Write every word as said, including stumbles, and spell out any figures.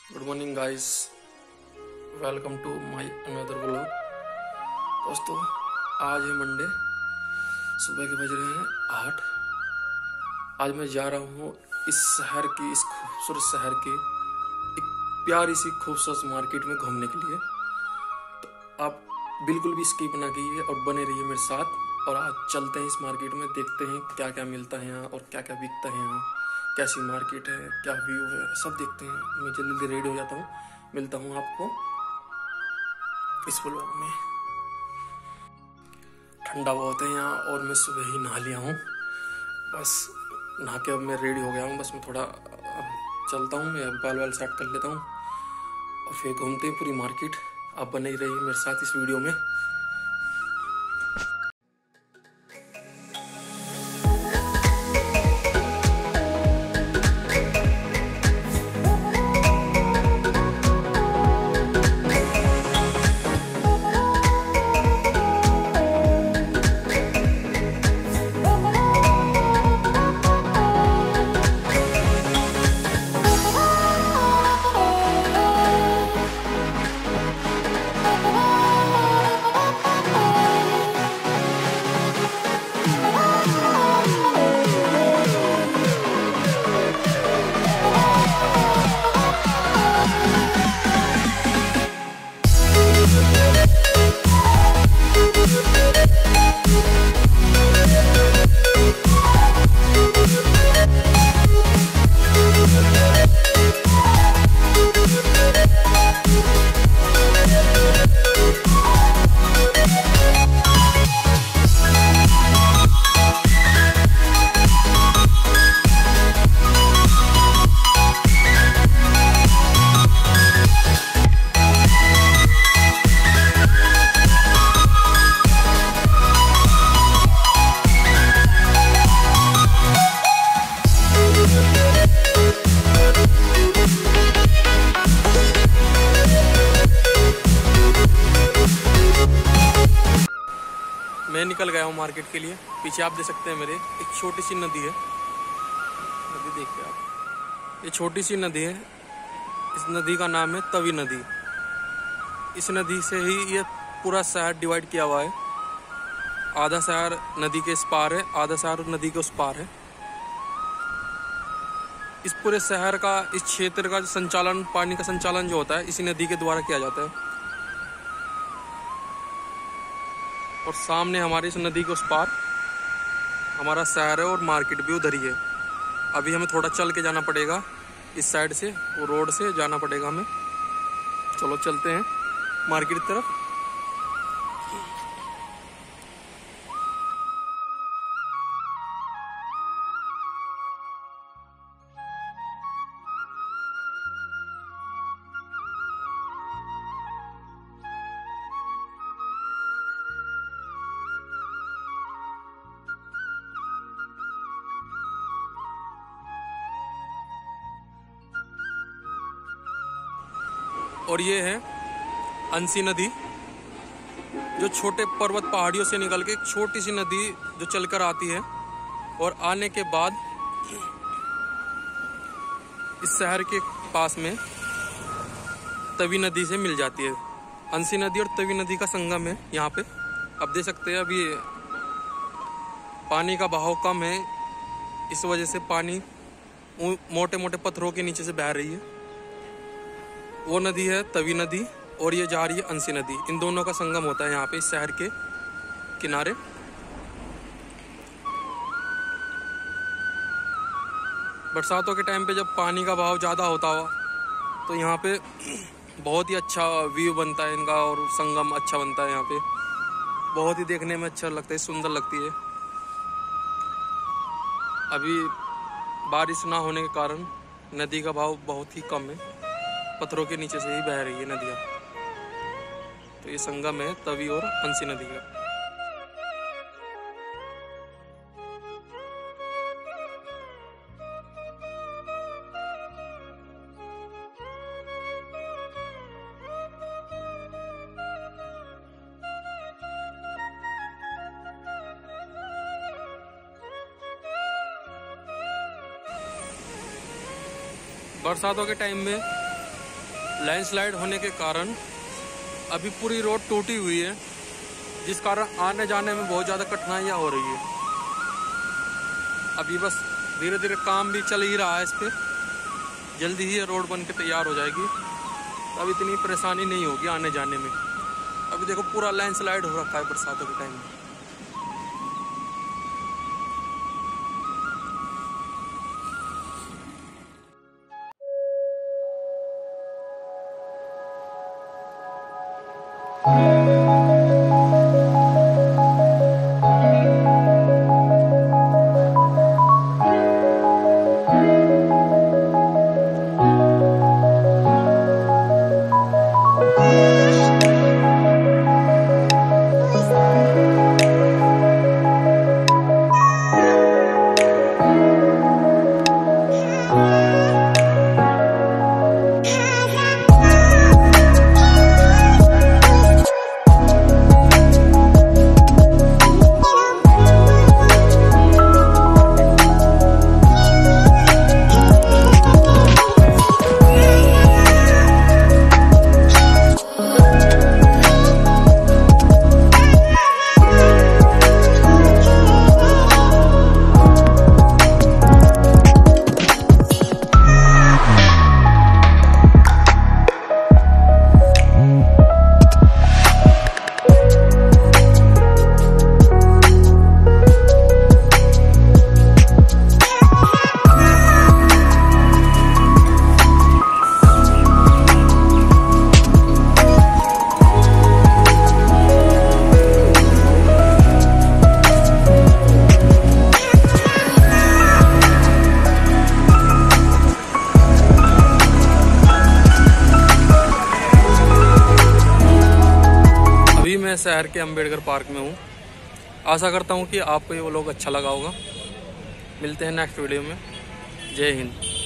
Good morning guys, welcome to my another vlog. दोस्तों, आज है मंडे, सुबह के बज रहे हैं आठ। आज मैं जा रहा हूँ इस शहर की, इस खूबसूरत शहर की एक प्यारी सी खूबसूरत मार्केट में घूमने के लिए। तो आप बिल्कुल भी स्किप ना कीजिए और बने रहिए मेरे साथ। और आज चलते हैं इस मार्केट में, देखते हैं क्या क्या मिलता है यहाँ और क्या क्या बिकता है यहाँ, कैसी मार्केट है, क्या व्यू है, सब देखते हैं। मैं जल्दी जल्दी रेडी हो जाता हूँ, मिलता हूँ आपको इस व्लॉग में। ठंडा बहुत है यहाँ और मैं सुबह ही नहा लिया हूँ। बस नहा के अब मैं रेडी हो गया हूँ। बस मैं थोड़ा चलता हूँ, मैं बाल बाल सेट कर लेता हूँ और फिर घूमते हैं पूरी मार्केट। आप बने ही रहिए मेरे साथ इस वीडियो में। मैं निकल गया हूँ मार्केट के लिए। पीछे आप देख सकते हैं मेरे एक छोटी सी नदी है। नदी देखिए आप, ये छोटी सी नदी है। इस नदी का नाम है तवी नदी। इस नदी से ही ये पूरा शहर डिवाइड किया हुआ है। आधा शहर नदी के इस पार है, आधा शहर नदी के उस पार है। इस पूरे शहर का, इस क्षेत्र का संचालन, पानी का संचालन जो होता है इसी नदी के द्वारा किया जाता है। और सामने हमारी इस नदी के उस पार हमारा शहर है और मार्केट भी उधर ही है। अभी हमें थोड़ा चल के जाना पड़ेगा, इस साइड से, वो रोड से जाना पड़ेगा हमें। चलो चलते हैं मार्केट की तरफ। और ये है अंसी नदी, जो छोटे पर्वत पहाड़ियों से निकल के एक छोटी सी नदी जो चलकर आती है और आने के बाद इस शहर के पास में तवी नदी से मिल जाती है। अंसी नदी और तवी नदी का संगम है यहाँ पे। अब देख सकते हैं अभी पानी का बहाव कम है, इस वजह से पानी मोटे मोटे पत्थरों के नीचे से बह रही है। वो नदी है तवी नदी और ये जा रही है अंसी नदी। इन दोनों का संगम होता है यहाँ पे इस शहर के किनारे। बरसातों के टाइम पे जब पानी का बहाव ज़्यादा होता हो तो यहाँ पे बहुत ही अच्छा व्यू बनता है इनका और संगम अच्छा बनता है यहाँ पे। बहुत ही देखने में अच्छा लगता है, सुंदर लगती है। अभी बारिश ना होने के कारण नदी का बहाव बहुत ही कम है, पत्थरों के नीचे से ही बह रही है नदियाँ। तो ये संगम है तवी और अंसी नदी का। बरसातों के टाइम में लैंडस्लाइड होने के कारण अभी पूरी रोड टूटी हुई है, जिस कारण आने जाने में बहुत ज़्यादा कठिनाइयाँ हो रही है। अभी बस धीरे धीरे काम भी चल ही रहा है इस पर, जल्दी ही ये रोड बन के तैयार हो जाएगी, तो अब इतनी परेशानी नहीं होगी आने जाने में। अभी देखो पूरा लैंडस्लाइड हो रखा है बरसातों के टाइम में। मैं शहर के अंबेडकर पार्क में हूँ। आशा करता हूँ कि आपको ये व्लॉग अच्छा लगा होगा। मिलते हैं नेक्स्ट वीडियो में। जय हिंद।